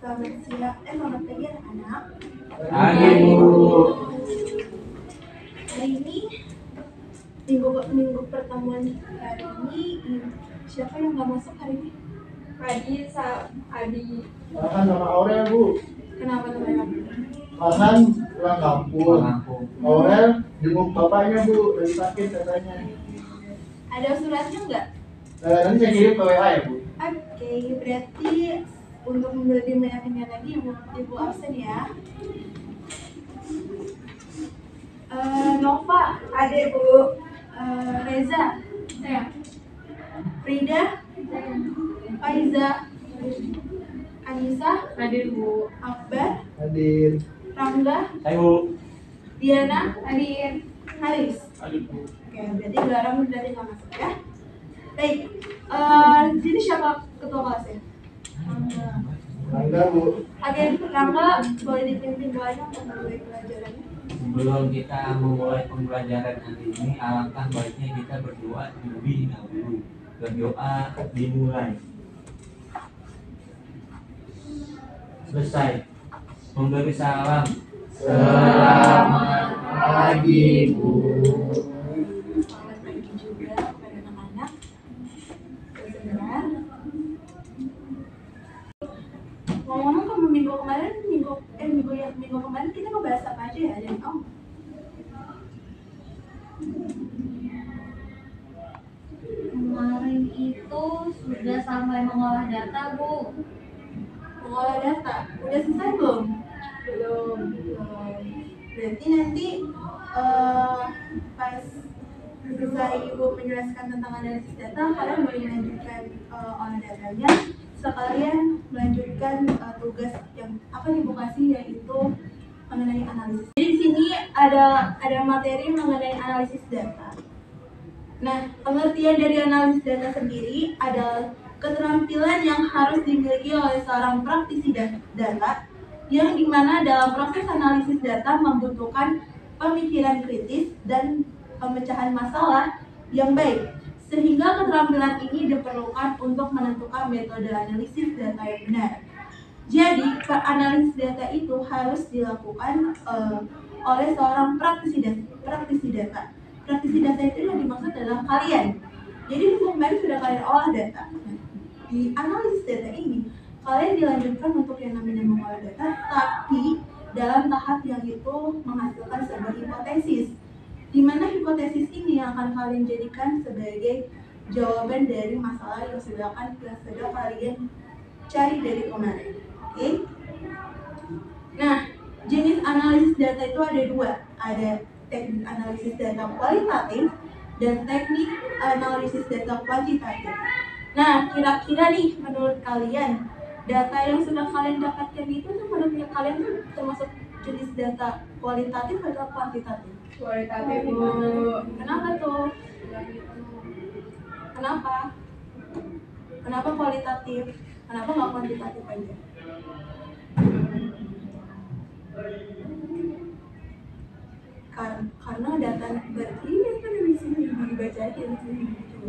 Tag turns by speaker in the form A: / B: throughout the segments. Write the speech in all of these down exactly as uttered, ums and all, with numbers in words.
A: Selamat siang, eh selamat pagi anak-anak.
B: Pagi, Bu.
A: Hari ini minggu minggu pertemuan hari ini siapa yang nggak masuk hari ini?
C: Adi, sa Adi.
B: Makan sama Aurel, Bu.
A: Kenapa teman-teman?
B: Makan pulang kampung. Aurel jenguk bapaknya, Bu, lagi sakit katanya.
A: Ada suratnya nggak?
B: Nah, nanti saya kirim ke W A ya, Bu.
A: Oke, berarti untuk lebih meyakinkan lagi ibu ibu absen ya. Uh, Nova,
C: Ade, Bu.
A: uh, Reza,
C: Saya.
A: Frida, Faiza, Anissa,
C: Hadir, Bu.
A: Akbar,
B: Hadir.
A: Rangga,
B: Hai, Bu.
A: Diana,
C: Hadir.
A: Haris.
B: Hadir, Bu.
A: Oke, berarti dua orang berarti nggak masuk ya. Baik, uh, di sini siapa ketua kelasnya? Rangga.
B: Rangga, Bu.
A: Oke, Rangga boleh dipimpin doanya untuk memulai pelajarannya.
D: Sebelum kita memulai pembelajaran hari ini, alangkah baiknya kita berdoa terlebih dahulu. Berdoa dimulai. Selesai. Memberi salam.
B: Selamat pagi, Bu.
A: Selamat pagi juga kepada anak-anak. Sebentar. Ngomong-ngomong kamu minggu kemarin, minggu eh minggu yang minggu kemarin kita ngebahas apa aja ya? Dan oh,
C: Kemarin itu sudah sampai mengolah data, Bu.
A: mengolah data. Udah selesai belum?
C: Belum.
A: Belum. Berarti nanti eh, pas selesai ibu menjelaskan tentang analisis data, kalian boleh melanjutkan eh, olah datanya, sekalian melanjutkan eh, tugas yang apa yang ibu kasih, yaitu mengenai analisis. Jadi di sini ada ada materi mengenai analisis data. Nah, pengertian dari analisis data sendiri adalah keterampilan yang harus dimiliki oleh seorang praktisi data, yang dimana dalam proses analisis data membutuhkan pemikiran kritis dan pemecahan masalah yang baik, sehingga keterampilan ini diperlukan untuk menentukan metode analisis data yang benar. Jadi, analisis data itu harus dilakukan uh, oleh seorang praktisi data. Praktisi data. Praktisi data itu yang dimaksud adalah kalian. Jadi, kemarin sudah kalian olah data. Nah, di analisis data ini, kalian dilanjutkan untuk yang namanya mengolah data, tapi dalam tahap yang itu menghasilkan sebuah hipotesis. Di mana hipotesis ini yang akan kalian jadikan sebagai jawaban dari masalah yang sudah akan yang sudah kalian cari dari kemarin. Oke? Okay? Nah, jenis analisis data itu ada dua. Ada teknik analisis data kualitatif dan teknik analisis data kuantitatif. Nah, kira-kira nih menurut kalian, data yang sudah kalian dapatkan itu menurut kalian tuh termasuk jenis data kualitatif atau kuantitatif?
C: Kualitatif, Bu.
A: Kenapa tuh? Kenapa? Kenapa kualitatif? Kenapa nggak kuantitatif aja? Kar karena data berarti ini kan di sini dibaca aja di sini.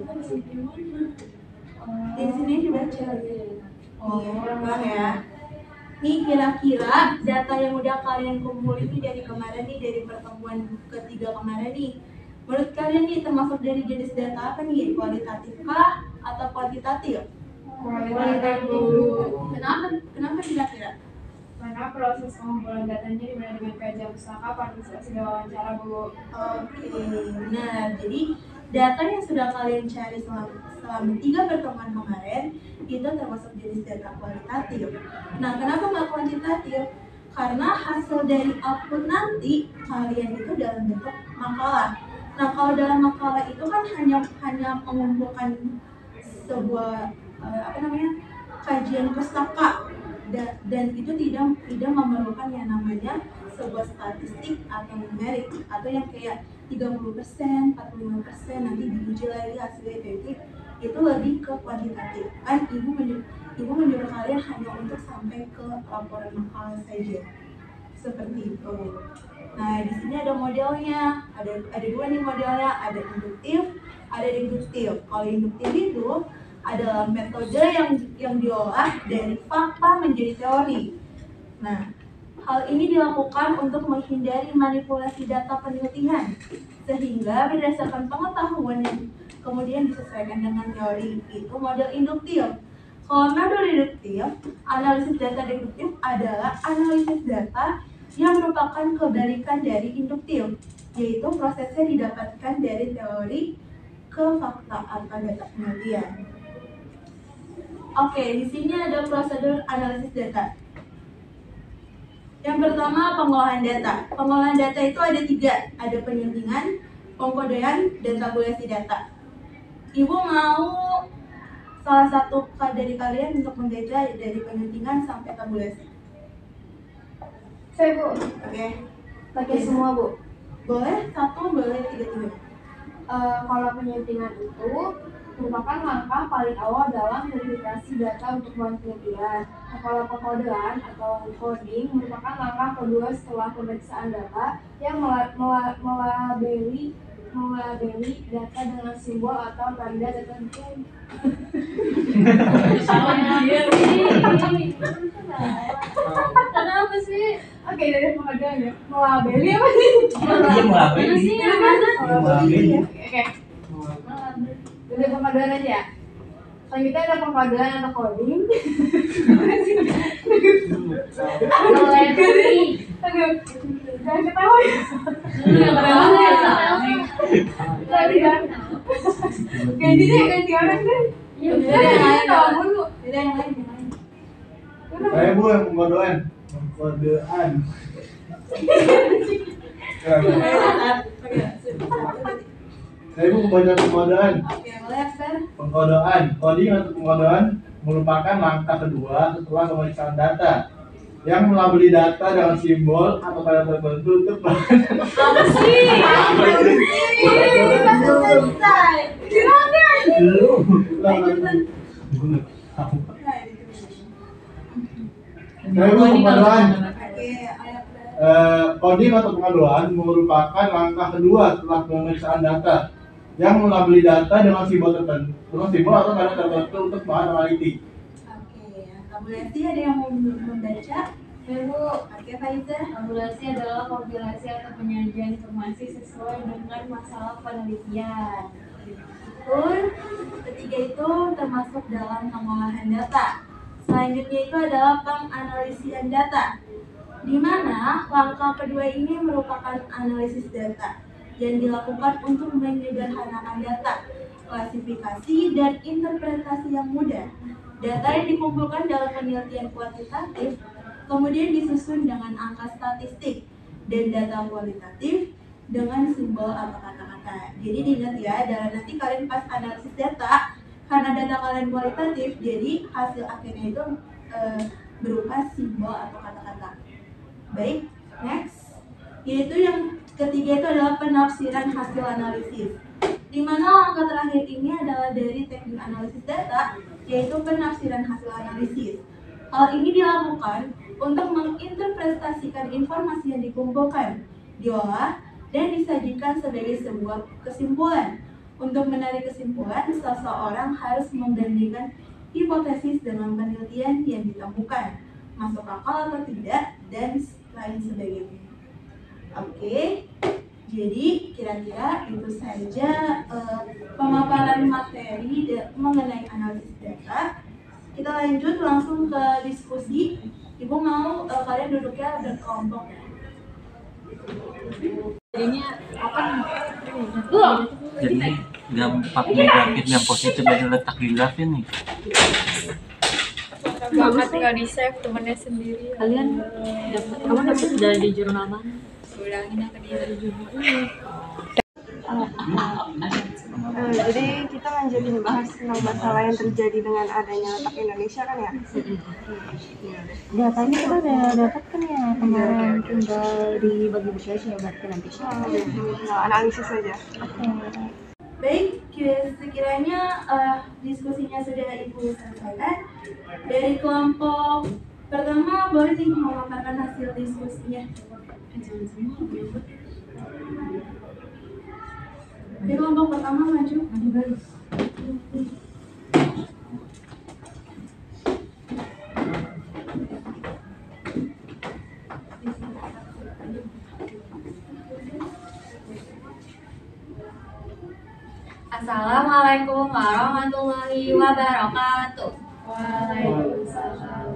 A: Di sini dibaca. Oh, ulang ya. Nih kira-kira data yang udah kalian kumpulin nih dari kemarin nih, dari pertemuan ketiga kemarin nih, menurut kalian nih termasuk dari jenis data apa nih? Kualitatif kah atau kuantitatif?
C: Kualitatif, Bu.
A: Kenapa? Kenapa kira-kira?
C: Karena proses pengumpulan datanya dimulai dengan kajian pustaka, partisipasi dan wawancara, Bu.
A: Oke, nah jadi data yang sudah kalian cari selama, selama tiga pertemuan kemarin itu termasuk jenis data kualitatif. Nah, kenapa nggak kuantitatif? Karena hasil dari output nanti kalian itu dalam bentuk makalah. Nah, kalau dalam makalah itu kan hanya hanya mengumpulkan sebuah uh, apa namanya kajian pustaka, dan, dan itu tidak tidak memerlukan yang namanya sebuah statistik atau numerik atau yang kayak tiga puluh persen, empat puluh lima persen nanti diuji lagi hasilnya itu itu lebih ke kuantitatif. Kan ibu menyuruh, ibu menyuruh kalian hanya untuk sampai ke laporan makalah saja. Seperti itu. Nah, di sini ada modelnya. Ada ada dua nih modelnya, ada induktif, ada deduktif. Kalau induktif itu adalah metode yang yang diolah dari fakta menjadi teori. Nah, hal ini dilakukan untuk menghindari manipulasi data penelitian, sehingga berdasarkan pengetahuan yang kemudian disesuaikan dengan teori itu model induktif. Kalau model deduktif, analisis data deduktif adalah analisis data yang merupakan kebalikan dari induktif, yaitu prosesnya didapatkan dari teori ke fakta atau data penelitian. Oke, di sini ada prosedur analisis data. Yang pertama, pengolahan data. Pengolahan data itu ada tiga, ada penyuntingan, pengkodean, dan tabulasi data. Ibu mau salah satu dari kalian untuk membaca dari penyuntingan sampai tabulasi.
C: Saya Bu,
A: Oke,
C: pakai semua Bu.
A: boleh satu, boleh tiga-tiga.
C: Eh, kalau penyuntingan itu merupakan langkah paling awal dalam verifikasi data untuk bahan penelitian. Nah, kalau pengkodean atau coding merupakan langkah kedua setelah pemeriksaan data yang mela- mela- melabeli melabeli data dengan simbol atau tanda tertentu. Kenapa sih? Oke, dari pengkodean ya. Melabeli apa sih?
D: Iya, melabeli.
C: Iya, mana?
D: Melabeli.
C: Oke. Udah pengkodean aja ya? Selanjutnya ada pengkodean atau coding. Melabeli. Aduh, jangan ketawa ya. Ganti deh, ganti orang deh.
A: Iya,
C: Udah,
A: yang lain
C: ketawa mulu.
A: Beda yang lain, yang lain.
B: Saya Bu yang pengkodean. Pengkodean.
A: Oke,
B: Saya Bu membaca pengkodean.
A: Oke, boleh Akbar?
B: Pengkodean, coding atau pengkodean merupakan langkah kedua setelah pemeriksaan data yang melabeli data dengan simbol atau tanda tertentu untuk
A: Apa sih? Apa sih? Belum selesai. Gimana?
B: belum. Saya Bu pengkodean.
A: Oke, ayo Akbar.
B: Eh, coding atau pengaduan merupakan langkah kedua setelah pemeriksaan data yang melabeli data dengan simbol tertentu, dengan simbol atau tanda tertentu untuk bahan analitik.
A: Oke, tabulasi ada yang mau membaca?
C: Ibu,
A: Oke, Faiza.
C: tabulasi adalah kompilasi atau penyajian informasi sesuai dengan masalah penelitian.
A: Betul. Ketiga itu termasuk dalam pengolahan data. Selanjutnya itu adalah penganalisian data, di mana langkah kedua ini merupakan analisis data yang dilakukan untuk menyederhanakan data, klasifikasi, dan interpretasi yang mudah. Data yang dikumpulkan dalam penelitian kuantitatif kemudian disusun dengan angka statistik, dan data kualitatif dengan simbol atau kata-kata. Jadi diingat ya, dalam nanti kalian pas analisis data, karena data kalian kualitatif, jadi hasil akhirnya itu eh, berupa simbol atau kata-kata. Baik, next. Yaitu yang ketiga itu adalah penafsiran hasil analisis, di mana langkah terakhir ini adalah dari teknik analisis data, yaitu penafsiran hasil analisis. Hal ini dilakukan untuk menginterpretasikan informasi yang dikumpulkan, diolah, dan disajikan sebagai sebuah kesimpulan. Untuk menarik kesimpulan, seseorang harus membandingkan hipotesis dengan penelitian yang ditemukan, masuk akal atau tidak, dan lain sebagainya. Oke, jadi kira-kira itu saja uh, pemaparan materi mengenai analisis data. Kita lanjut langsung ke diskusi. Ibu mau uh, kalian duduknya berkelompok.
E: Jadinya apa?
D: Jadi dampak negatif yang positif dari letak di graf ini.
E: Banget nggak di save temennya sendiri. Kalian dapat kamu dapat dari di jurnal mana? Ulangin yang tadi dari jurnal ini.
F: Eh, jadi kita lanjutin bahas tentang masalah yang terjadi dengan adanya letak Indonesia kan ya?
E: Datanya kita udah dapat kan ya kemarin, tinggal dibagi-bagi aja ya berarti nanti.
F: Tinggal analisis saja.
A: Baik, sekiranya uh, diskusinya sudah Ibu selesaikan. Dari kelompok pertama, boleh sih memaparkan hasil diskusinya. Di kelompok pertama maju.
E: Assalamualaikum warahmatullahi wabarakatuh.
A: Waalaikumsalam.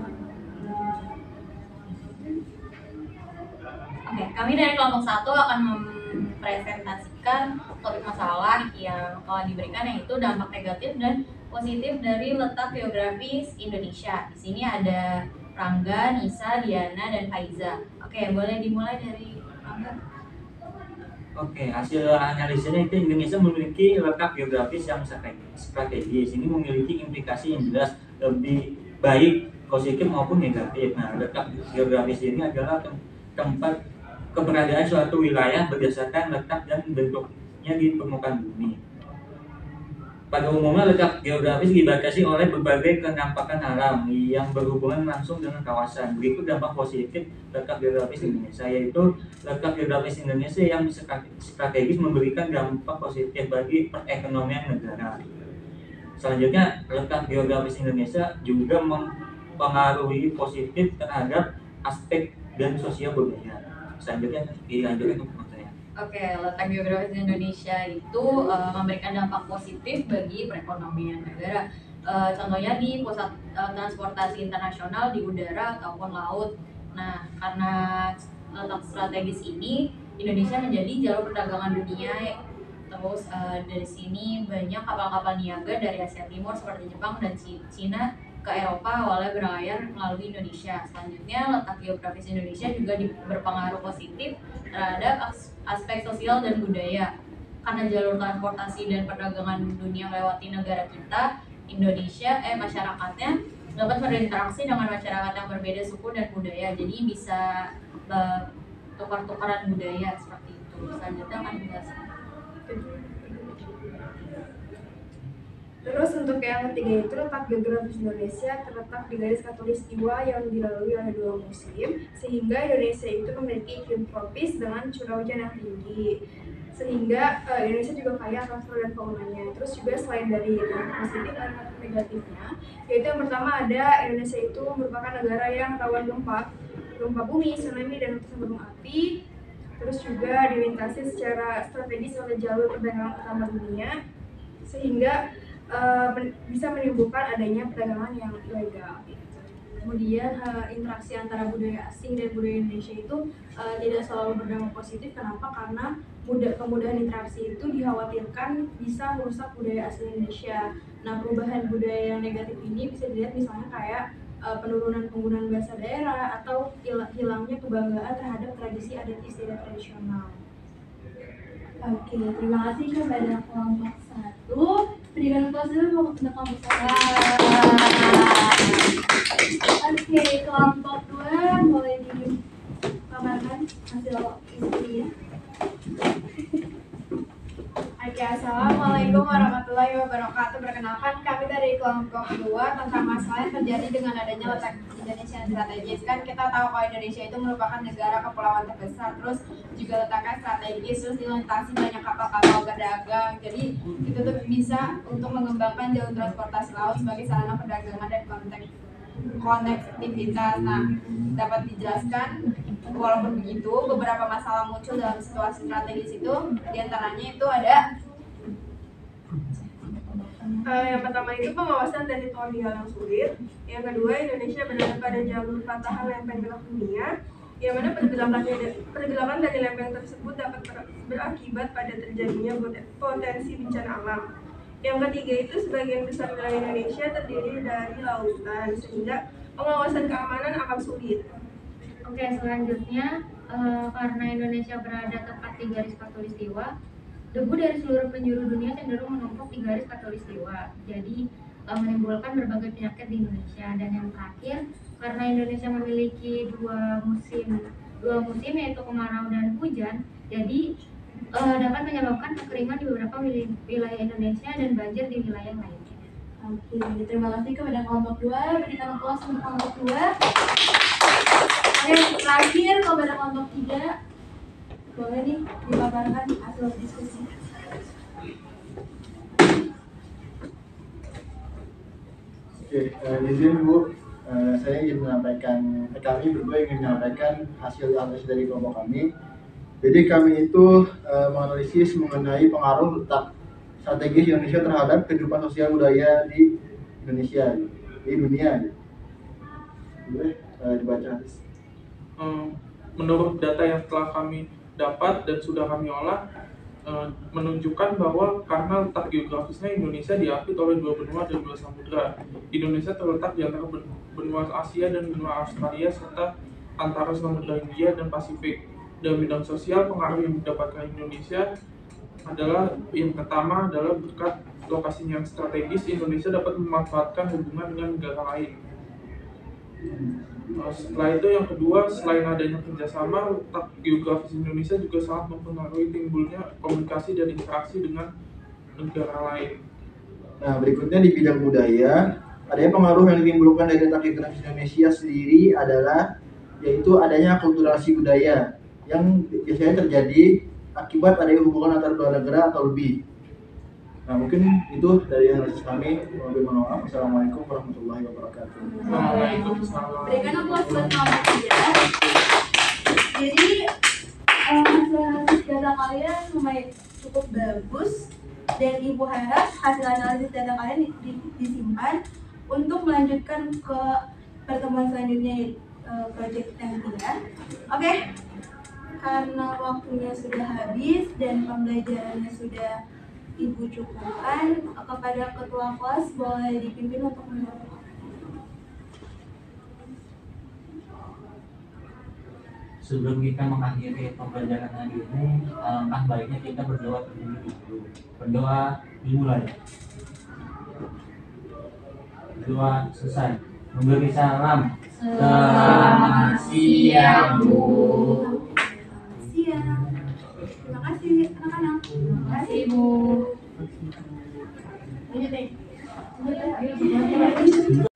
E: Oke, kami dari kelompok satu akan mempresentasikan topik masalah yang telah diberikan, yaitu dampak negatif dan positif dari letak geografis Indonesia. Di sini ada Rangga, Nisa, Diana, dan Faiza. Oke, boleh dimulai dari Rangga.
D: Oke, hasil analisisnya itu Indonesia memiliki letak geografis yang strategis. Ini memiliki implikasi yang jelas, lebih baik positif maupun negatif. Nah, letak geografis ini adalah tem- tempat keberadaan suatu wilayah berdasarkan letak dan bentuknya di permukaan bumi. Pada umumnya letak geografis dibatasi oleh berbagai kenampakan alam yang berhubungan langsung dengan kawasan. Berikut dampak positif letak geografis Indonesia, yaitu letak geografis Indonesia yang strategis memberikan dampak positif bagi perekonomian negara. Selanjutnya, letak geografis Indonesia juga mempengaruhi positif terhadap aspek dan sosial budaya. Selanjutnya dilanjutkan untuk pertanyaan.
E: Oke, letak geografis Indonesia itu uh, memberikan dampak positif bagi perekonomian negara. Uh, contohnya di pusat uh, transportasi internasional di udara ataupun laut. Nah, karena letak strategis ini, Indonesia menjadi jalur perdagangan dunia. Terus uh, dari sini banyak kapal-kapal niaga dari Asia Timur seperti Jepang dan Cina ke Eropa awalnya berlayar melalui Indonesia. Selanjutnya, letak geografis Indonesia juga di, berpengaruh positif terhadap as, aspek sosial dan budaya. Karena jalur transportasi dan perdagangan dunia melewati negara kita, Indonesia, eh masyarakatnya dapat berinteraksi dengan masyarakat yang berbeda suku dan budaya. Jadi bisa uh, tukar-tukaran budaya seperti itu. Selanjutnya akan dijelaskan.
C: Terus untuk yang ketiga itu letak geografis Indonesia terletak di garis khatulistiwa yang dilalui oleh dua musim, sehingga Indonesia itu memiliki iklim tropis dengan curah hujan yang tinggi, sehingga uh, Indonesia juga kaya akan flora dan faunanya. Terus juga selain dari dampak positif dan dampak negatifnya, yaitu yang pertama ada Indonesia itu merupakan negara yang rawan gempa, gempa bumi, tsunami, dan letusan gunung api. Terus juga dilintasi secara strategis oleh jalur perdagangan utama dunia, sehingga Uh, men- bisa menimbulkan adanya perdagangan yang ilegal.
A: Kemudian uh, interaksi antara budaya asing dan budaya Indonesia itu uh, tidak selalu berdampak positif. Kenapa? Karena mudah, kemudahan interaksi itu dikhawatirkan bisa merusak budaya asli Indonesia. Nah, perubahan budaya yang negatif ini bisa dilihat misalnya kayak uh, penurunan penggunaan bahasa daerah atau hil- hilangnya kebanggaan terhadap tradisi adat istiadat tradisional. Oke, terima kasih kepada kelompok satu. Berikan kelas dulu untuk kelompok satu. Oke, kelompok dua boleh dipaparkan hasil diskusinya.
C: Oke, assalamualaikum warahmatullahi wabarakatuh. Perkenalkan, kami dari kelompok dua tentang masalah yang terjadi dengan adanya letak Indonesia yang strategis. Kan kita tahu kalau Indonesia itu merupakan negara kepulauan terbesar, terus juga letaknya strategis, terus dilintasi banyak kapal-kapal berdagang. Jadi itu tuh bisa untuk mengembangkan jalur transportasi laut sebagai sarana perdagangan dan konteks konektivitas. Nah, dapat dijelaskan walaupun begitu beberapa masalah muncul dalam situasi strategis itu, diantaranya itu ada
A: Uh, yang pertama itu pengawasan teritorial yang sulit. Yang kedua, Indonesia berada pada jalur patahan lempeng gelap dunia, yang mana pergelakannya pergelakan dari lempeng tersebut dapat ber- berakibat pada terjadinya potensi bencana alam. Yang ketiga itu sebagian besar wilayah Indonesia terdiri dari lautan, sehingga pengawasan keamanan akan sulit.
E: Oke, selanjutnya uh, karena Indonesia berada tepat di garis khatulistiwa, debu dari seluruh penjuru dunia cenderung menumpuk di garis khatulistiwa, jadi uh, menimbulkan berbagai penyakit di Indonesia. Dan yang terakhir, karena Indonesia memiliki dua musim, dua musim yaitu kemarau dan hujan, jadi uh, dapat menyebabkan kekeringan di beberapa wilayah Indonesia dan banjir di wilayah lainnya.
A: Oke, terima kasih kepada kelompok dua. Berikan kelas untuk kelompok dua. Yang terakhir kepada kelompok tiga. Boleh nih dipaparkan hasil diskusi.
B: Oke, uh, izin Bu, uh, saya ingin menyampaikan, eh, kami berdua ingin menyampaikan hasil analisis dari kelompok kami. Jadi kami itu uh, menganalisis mengenai pengaruh letak strategis Indonesia terhadap kehidupan sosial budaya di Indonesia, di dunia. Boleh uh, dibaca.
G: Hmm, menurut data yang telah kami dapat dan sudah kami olah, eh, menunjukkan bahwa karena letak geografisnya Indonesia diapit oleh dua benua dan dua samudra. Indonesia terletak di antara ben- benua Asia dan benua Australia serta antara Samudra Hindia dan Pasifik. Dalam bidang sosial, pengaruh yang didapatkan Indonesia adalah yang pertama adalah berkat lokasinya yang strategis, Indonesia dapat memanfaatkan hubungan dengan negara lain. Nah, setelah itu yang kedua, selain adanya kerjasama, letak geografis Indonesia juga sangat mempengaruhi timbulnya komunikasi dan interaksi dengan negara lain.
B: Nah, berikutnya di bidang budaya, adanya pengaruh yang ditimbulkan dari letak geografis Indonesia sendiri adalah yaitu adanya akulturasi budaya yang biasanya terjadi akibat adanya hubungan antar dua negara atau lebih. Nah, mungkin itu dari analisis kami. Mohon maaf. Assalamualaikum warahmatullahi wabarakatuh.
G: Waalaikumsalam.
A: Berikan applause buat Mama Tia. Jadi eh, hasil analisis data kalian lumayan cukup bagus dan Ibu harap hasil analisis data kalian di- di- disimpan untuk melanjutkan ke pertemuan selanjutnya eh, project yang tiga. Oke, karena waktunya sudah habis dan pembelajarannya sudah Ibu cukupkan, kepada ketua kelas boleh dipimpin untuk menutup.
D: Sebelum kita mengakhiri pembelajaran hari ini, alangkah baiknya kita berdoa terlebih dahulu. Berdoa dimulai. Berdoa selesai. Memberi salam. Selamat siang, Bu.
A: Siang. Terima kasih anak-anak. Terima kasih Bu. Lanjut deh.